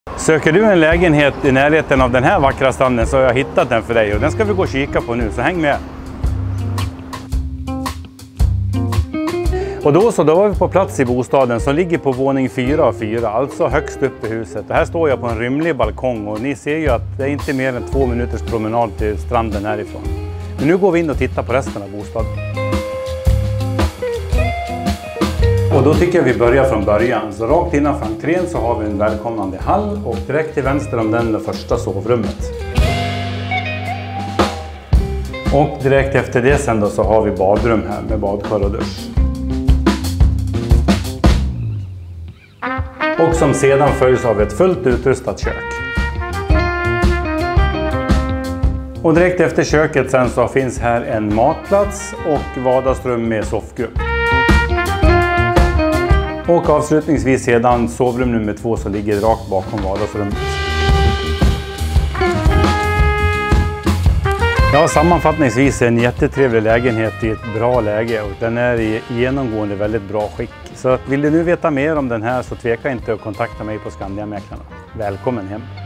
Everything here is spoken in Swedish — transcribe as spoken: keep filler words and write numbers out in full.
Söker du en lägenhet i närheten av den här vackra stranden så har jag hittat den för dig och den ska vi gå och kika på nu, så häng med. Och då så, då var vi på plats i bostaden som ligger på våning fyra av fyra, alltså högst upp i huset. Och här står jag på en rymlig balkong och ni ser ju att det är inte mer än två minuters promenad till stranden härifrån. Men nu går vi in och tittar på resten av bostaden. Och då tycker jag vi börjar från början. Så rakt innanför entrén så har vi en välkomnande hall och direkt till vänster om den det första sovrummet. Och direkt efter det sen då så har vi badrum här med badkar och dusch. Och som sedan följs av ett fullt utrustat kök. Och direkt efter köket sen så finns här en matplats och vardagsrum med soffgrupp. Och avslutningsvis sedan sovrum nummer två som ligger rakt bakom vardagsrummet. Ja, sammanfattningsvis en jättetrevlig lägenhet i ett bra läge och den är i genomgående väldigt bra skick. Så att vill du nu veta mer om den här så tveka inte att kontakta mig på Skandiamäklarna. Välkommen hem!